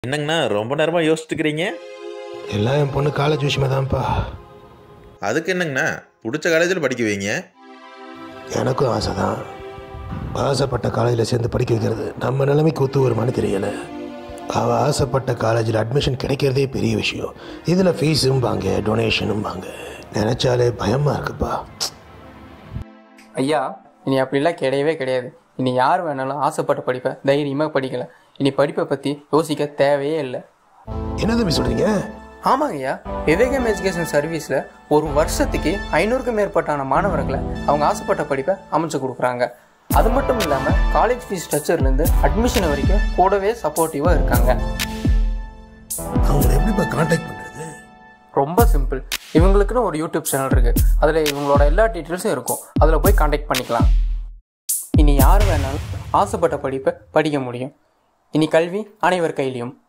என்னங்கண்ணா ரொம்ப நேரமாக யோசிச்சுக்கிறீங்க? எல்லாம் என் பொண்ணு காலேஜ் விஷயமா தான்ப்பா. அதுக்கு என்னங்கண்ணா, பிடிச்ச காலேஜில் படிக்க வைங்க. எனக்கும் ஆசை தான். ஆசைப்பட்ட காலேஜில் சேர்ந்து படிக்க வைக்கிறது நம்ம நிலைமைக்கு ஒத்து வருமானு தெரியலை. அவள் ஆசைப்பட்ட காலேஜில் அட்மிஷன் கிடைக்கிறதே பெரிய விஷயம். இதில் ஃபீஸும்பாங்க, டொனேஷனும்பாங்க. நினச்சாலே பயமாக இருக்குப்பா. ஐயா, இனி அப்படிலாம் கிடையவே கிடையாது. இனி யார் வேணாலும் ஆசைப்பட்ட படிப்பை தைரியமாக படிக்கலாம். இனி படிப்பை பற்றி யோசிக்க தேவையே இல்லை. என்ன தம்பி சொல்கிறீங்க? ஆமாங்க ஐயா, விவேகம் எஜுகேஷன் சர்வீஸில் ஒரு வருஷத்துக்கு 500க்கும் மேற்பட்டான மாணவர்களை அவங்க ஆசைப்பட்ட படிப்பை அமைச்சு கொடுக்குறாங்க. அது மட்டும் இல்லாமல் காலேஜ் ஃபீஸ் ஸ்ட்ரக்சர்லேருந்து அட்மிஷன் வரைக்கும் கூடவே சப்போர்ட்டிவாக இருக்காங்க. அவங்களை எப்படிப்பா கான்டாக்ட் பண்ணுறது? ரொம்ப சிம்பிள். இவங்களுக்குன்னு ஒரு யூடியூப் சேனல் இருக்குது. அதில் இவங்களோட எல்லா டீட்டெயில்ஸும் இருக்கும். அதில் போய் கான்டாக்ட் பண்ணிக்கலாம். இனி யார் வேணாலும் ஆசைப்பட்ட படிப்பை படிக்க முடியும். இனி கல்வி அனைவர் கையிலையும்.